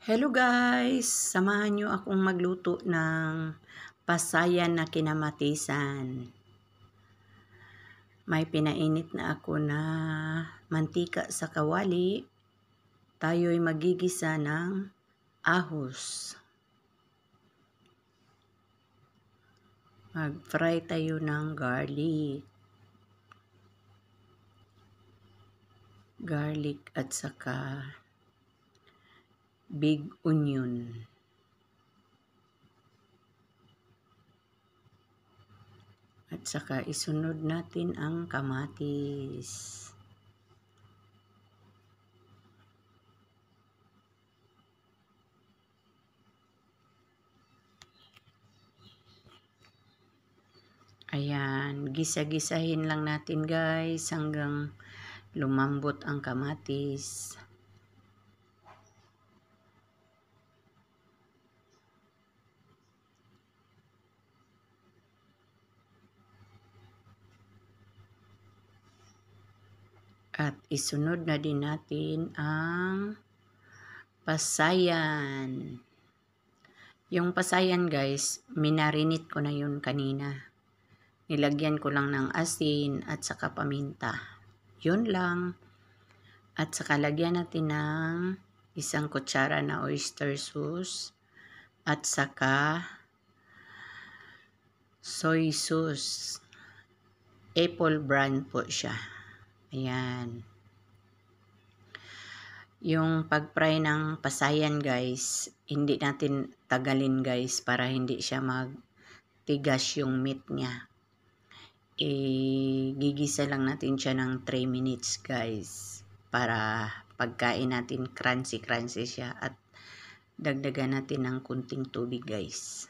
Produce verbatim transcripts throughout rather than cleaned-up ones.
Hello guys! Samahan nyo akong magluto ng pasayan na kinamatisan. May pinainit na ako na mantika sa kawali. Tayo'y magigisa ng ahos. Mag-fry tayo ng garlic. Garlic at saka big onion. At saka isunod natin ang kamatis. Ayan, gisa-gisahin lang natin guys hanggang lumambot ang kamatis. At isunod na din natin ang pasayan. Yung pasayan guys, minarinate ko na yun kanina. Nilagyan ko lang ng asin at saka paminta. Yun lang. At saka lagyan natin ng isang kutsara na oyster sauce. At saka soy sauce. Apple brand po siya. Ayan. Yung pag-fry ng pasayan guys, hindi natin tagalin guys para hindi siya magtigas yung meat niya. I-gigisa lang natin siya ng three minutes guys para pagkain natin crunchy crunchy siya at dagdagan natin ng kunting tubig guys.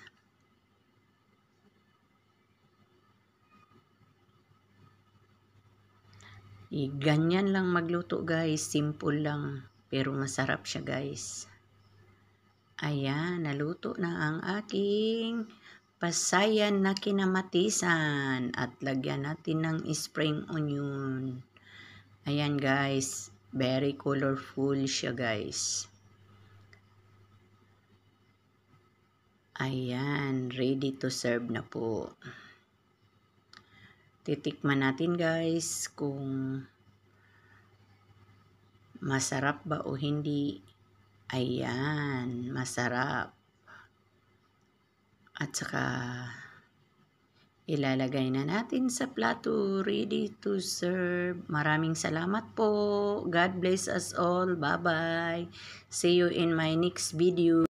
I ganyan lang magluto guys, simple lang pero masarap siya guys. Ayan, naluto na ang aking pasayan na kinamatisan at lagyan natin ng spring onion. Ayan guys, very colorful siya guys. Ayan, ready to serve na po. Titikman natin guys kung masarap ba o hindi. Ayan, masarap. At saka ilalagay na natin sa plato, ready to serve. Maraming salamat po. God bless us all. Bye-bye. See you in my next video.